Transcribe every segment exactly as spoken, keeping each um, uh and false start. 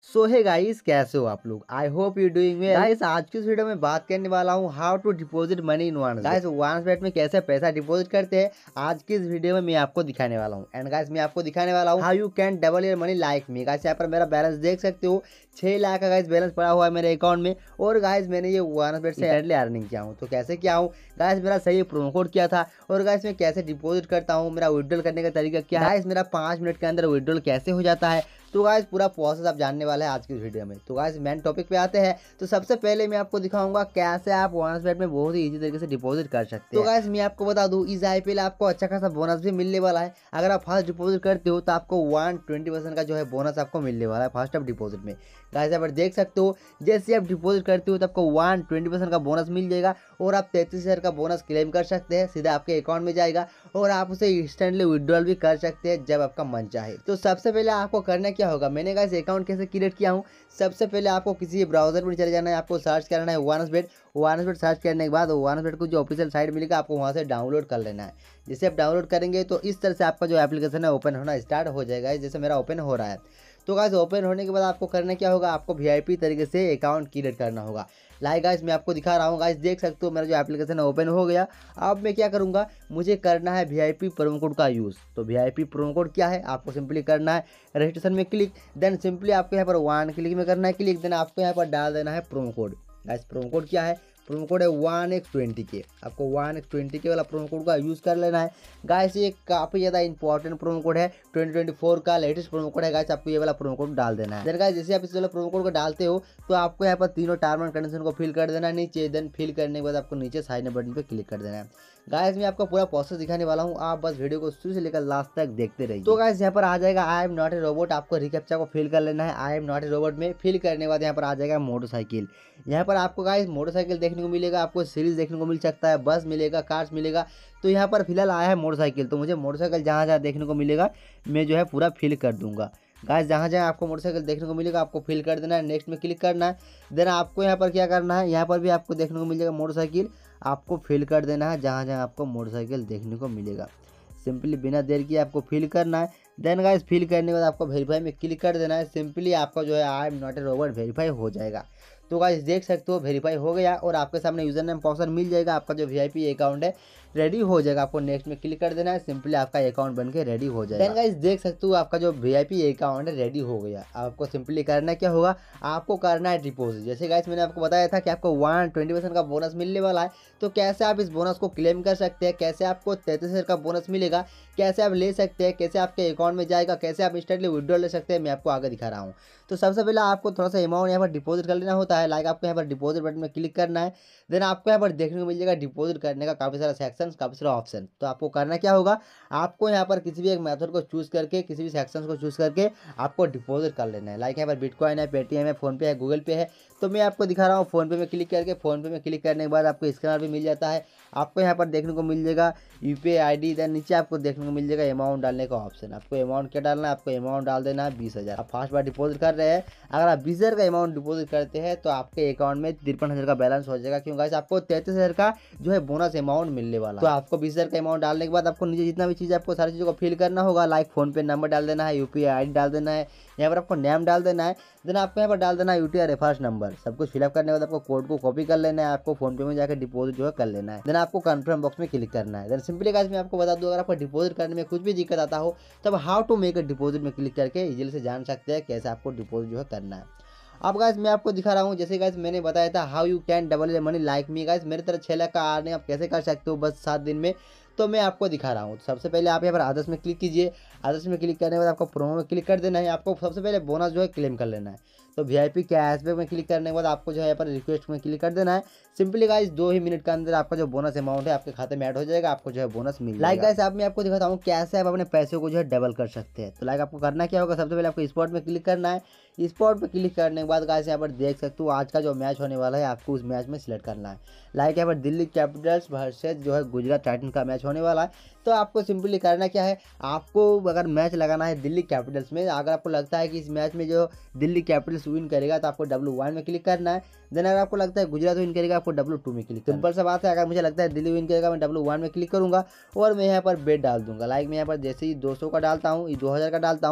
सो है गाइस, कैसे हो आप लोग। I hope you doing well. Guys आज की इस वीडियो में बात करने वाला हूँ how to deposit money in Vance. Guys वांस बेट में कैसे पैसा डिपॉजिट करते हैं आज की इस वीडियो में मैं आपको दिखाने वाला हूँ। एंड गाइस मैं आपको दिखाने वाला हूँ how you can double your money like me. Guys यहाँ पर मेरा बैलेंस देख सकते हो, छह लाख का गाइस बैलेंस पड़ा हुआ है मेरे अकाउंट में। और गाइस मैंने ये वांस बेट से अर्ली अर्निंग किया हूँ। तो कैसे किया हूँ गाइस, मेरा सही प्रोमो कोड किया था। और गाइस मैं कैसे डिपॉजिट करता हूँ, मेरा विड्रॉल करने का तरीका क्या है, गाइस मेरा पाँच मिनट के अंदर विड्रॉल कैसे हो जाता है। तो गाइस पूरा प्रोसेस आप जानने वाले हैं आज की वीडियो में। तो गाइस मेन टॉपिक पे आते हैं। तो सबसे पहले मैं आपको दिखाऊंगा कैसे आप वांस बेट में बहुत ही इजी तरीके से डिपॉजिट कर सकते हैं। तो गाइस मैं आपको बता दूं, इस आईपीएल आपको अच्छा खासा बोनस भी मिलने वाला है। अगर आप फर्स्ट डिपॉजिट करते हो तो आपको वन ट्वेंटी परसेंट का जो है बोनस आपको मिलने वाला है फर्स्ट ऑफ डिपॉजिट में। गाइस यहाँ पर देख सकते हो, जैसे आप डिपॉजिट करते हो तो आपको वन ट्वेंटी परसेंट का बोनस मिल जाएगा और आप तैंतीस हज़ार का बोनस क्लेम कर सकते हैं। सीधा आपके अकाउंट में जाएगा और आप उसे इंस्टेंटली विड्रॉल भी कर सकते हैं जब आपका मन चाहे। तो सबसे पहले आपको करना क्या होगा, मैंने गाइस अकाउंट कैसे क्रिएट किया हूँ। सबसे पहले आपको किसी ब्राउजर पर चले जाना है, आपको सर्च करना है वांस बेट। वांस बेट सर्च करने के बाद वांस बेट को जो ऑफिशियल साइट मिलेगा आपको वहाँ से डाउनलोड कर लेना है। जैसे आप डाउनलोड करेंगे तो इस तरह से आपका जो एप्लीकेशन है ओपन होना स्टार्ट हो जाएगा, जैसे मेरा ओपन हो रहा है। तो गाइस ओपन होने के बाद आपको करना क्या होगा, आपको वीआईपी तरीके से अकाउंट क्रिएट करना होगा। लाइक गाइस मैं आपको दिखा रहा हूँ। गाइस देख सकते हो मेरा जो एप्लीकेशन है ओपन हो गया। अब मैं क्या करूँगा, मुझे करना है वीआईपी प्रोमो कोड का यूज़। तो वीआईपी प्रोमो कोड क्या है, आपको सिंपली करना है रजिस्ट्रेशन में क्लिक, देन सिंपली आपको यहाँ पर वन क्लिक में करना है क्लिक, देन आपको यहाँ पर डाल देना है promo code. Guys promo code क्या है, प्रोमो कोड है वन एक्स ट्वेंटी के। आपको वन एक्स ट्वेंटी के वाला प्रोमो कोड का यूज़ कर लेना है। गाइस ये काफ़ी ज़्यादा इंपॉर्टेंट प्रोमो कोड है, ट्वेंटी ट्वेंटी फोर का लेटेस्ट प्रोमो कोड है। गाइस आपको ये वाला प्रोमो कोड डाल देना है। देन गाइस जैसे आप इस वाला प्रोमो कोड को डालते हो तो आपको यहाँ पर तीनों टर्म एंड कंडीशन को फिल कर देना है नीचे। देन फिल करने के बाद आपको नीचे साइन बटन पर क्लिक कर देना है। गाइस मैं आपको पूरा प्रोसेस दिखाने वाला हूँ, आप बस वीडियो को शुरू से लेकर लास्ट तक देखते रहिए। तो गाइस यहाँ पर आ जाएगा I am not a robot, आपको रिकैप्चा को फिल कर लेना है I am not a robot में। फिल करने के बाद यहाँ पर आ जाएगा मोटरसाइकिल। यहाँ पर आपको गाइस मोटरसाइकिल देखने को मिलेगा, आपको सीरीज देखने को मिल सकता है, बस मिलेगा, कार्स मिलेगा। तो यहाँ पर फिलहाल आया है मोटरसाइकिल, तो मुझे मोटरसाइकिल जहाँ जहाँ देखने को मिलेगा मैं जो है पूरा फिल कर दूंगा। गाइस जहाँ जहाँ आपको मोटरसाइकिल देखने को मिलेगा आपको फिल कर देना है, नेक्स्ट में क्लिक करना है। देन आपको यहाँ पर क्या करना है, यहाँ पर भी आपको देखने को मिल जाएगा मोटरसाइकिल, आपको फिल कर देना है जहाँ जहाँ आपको मोटरसाइकिल देखने को मिलेगा। सिंपली बिना देर किए आपको फिल करना है। देन गाइस फिल करने के बाद आपको वेरीफाई में क्लिक कर देना है। सिंपली आपका जो है I am not a robot verify हो जाएगा। तो गाइस देख सकते हो वेरीफाई हो गया और आपके सामने यूजर नेम पासवर्ड मिल जाएगा, आपका जो वीआईपी अकाउंट है रेडी हो जाएगा। आपको नेक्स्ट में क्लिक कर देना है, सिंपली आपका अकाउंट बन के रेडी हो जाएगा। देन गाइस देख सकते हो आपका जो वीआईपी अकाउंट है रेडी हो गया। आपको सिंपली करना क्या होगा, आपको करना है डिपॉजिट। जैसे गाइस मैंने आपको बताया था कि आपको वन ट्वेंटी परसेंट का बोनस मिलने वाला है। तो कैसे आप इस बोनस को क्लेम कर सकते हैं, कैसे आपको तैंतीस हज़ार का बोनस मिलेगा, कैसे आप ले सकते हैं, कैसे आपके अकाउंट में जाएगा, कैसे आप इंस्टेंटली विड्रॉल ले सकते हैं, मैं आपको आगे दिखा रहा हूँ। तो सबसे पहले आपको थोड़ा सा अमाउंट यहाँ पर डिपॉजिट कर लेना होता है। लाइक आपको यहाँ पर डिपॉजिट बटन में क्लिक करना है। देन आपको यहाँ पर देखने को मिल जाएगा डिपॉजिट करने का काफ़ी सारा सेक्शन, काफ़ी सारा ऑप्शन। तो आपको करना क्या होगा, आपको यहाँ पर किसी भी एक मेथड को चूज़ करके, किसी भी सेक्शन को चूज़ करके आपको डिपॉजिट कर लेना है। लाइक यहाँ पर बिटकॉइन है, पेटीएम है, फोनपे है, गूगल पे है। तो मैं आपको दिखा रहा हूँ फोनपे में क्लिक करके। फोनपे में क्लिक करने के बाद आपको स्कैनर भी मिल जाता है। आपको यहाँ पर देखने को मिल जाएगा यूपीआई आईडी। देन नीचे आपको देखने को मिल जाएगा अमाउंट डालने का ऑप्शन। आपको अमाउंट क्या डालना है, आपको अमाउंट डाल देना है बीस हज़ार। आप फर्स्ट बार डिपॉजिट कर रहे हैं, अगर आप बीस हज़ार का अमाउंट डिपॉजिट करते हैं तो आपके अकाउंट में तिरपन हज़ार का बैलेंस हो जाएगा। क्यों गाइस, आपको तैंतीस हज़ार का जो है बोनस अमाउंट मिलने वाला। तो आपको बीस हज़ार का अमाउंट डालने के बाद आपको नीचे जितना भी चीज़ आपको सारी चीज़ों को फिल करना होगा। लाइक फोन पे नंबर डाल देना है, यूपीआई आईडी डाल देना है, यहाँ पर आपको नेम डाल देना है। देन आपको यहाँ पर डाल देना है यूटीआई रेफरेंस नंबर। सब कुछ फिलअप करने के बाद आपको कोड को कॉपी कर लेना है, आपको फोन पे में जाकर डिपॉजिट जो है कर लेना है। देन आपको कंफर्म बॉक्स में क्लिक करना है। देन सिंपली गाइस मैं आपको बता दूं, अगर आपको डिपॉजिट करने में कुछ भी दिक्कत आता हो तब how to make a deposit में क्लिक करके इजीली से जान सकते हैं कैसे आपको डिपॉजिट जो है करना है। अब गाइस मैं आपको दिखा रहा हूँ, जैसे गाइस मैंने बताया था how you can double your money like me. Guys मेरे तरह छह लाख का अर्निंग आप कैसे कर सकते हो बस सात दिन में, तो मैं आपको दिखा रहा हूँ। सबसे पहले आप यहाँ पर आदर्श में क्लिक कीजिए। आदर्श में क्लिक करने के बाद आपको प्रोमो में क्लिक कर देना है। आपको सबसे पहले बोनस जो है क्लेम कर लेना है। तो वीआईपी कैशबैक में क्लिक करने के बाद आपको जो है यहाँ पर रिक्वेस्ट में क्लिक कर देना है। सिंपली गाइस दो ही मिनट के अंदर आपका जो बोनस अमाउंट है आपके खाते में ऐड हो जाएगा, आपको जो है बोनस मिल जाएगा। लाइक गाइस आप मैं आपको दिखाता हूँ कैसे आप अपने पैसे को जो है डबल कर सकते हैं। तो लाइक आपको करना क्या होगा, सबसे पहले आपको स्पॉट में क्लिक करना है। स्पॉट पे क्लिक करने के बाद गाइस यहाँ पर देख सकते हो आज का जो मैच होने वाला है आपको उस मैच में सिलेक्ट करना है। लाइक यहाँ पर दिल्ली कैपिटल्स वर्सेस जो है गुजरात टाइटन का मैच होने वाला है। तो आपको सिंपली करना क्या है, आपको अगर मैच लगाना है दिल्ली कैपिटल्स में, अगर आपको लगता है कि इस मैच में जो दिल्ली कैपिटल्स विन करेगा तो आपको डब्ल्यू वन में क्लिक करना है। देन अगर आपको लगता है गुजरात विन करेगा आपको डब्ल्यू टू में क्लिक। सिंपल सा बात है, अगर मुझे लगता है दिल्ली विन करेगा मैं डब्ल्यू वन में क्लिक करूंगा और मैं यहाँ पर बेट डाल दूंगा। लाइक मैं यहाँ पर जैसे ही दो सौ का डालता हूँ, दो हज़ार का डालता हूँ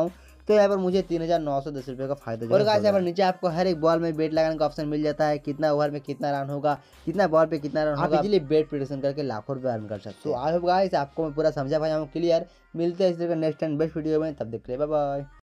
तो यहाँ पर मुझे तीन हजार नौ सौ दस रुपये का फायदा। और गाइस यहाँ पर नीचे आपको हर एक बॉल में बेट लगाने का ऑप्शन मिल जाता है, कितना ओवर में कितना रन होगा, कितना बॉल पे कितना रन होगा। इजीली बेट प्रेडिक्शन करके लाखों रुपए अर्न कर सकते हो। तो आई होप गाइस आपको मैं पूरा समझा पाया हूँ क्लियर। मिलते हैं इस तरह का नेक्स्ट एंड बेस्ट वीडियो में, तब देख ले, बाय बाय।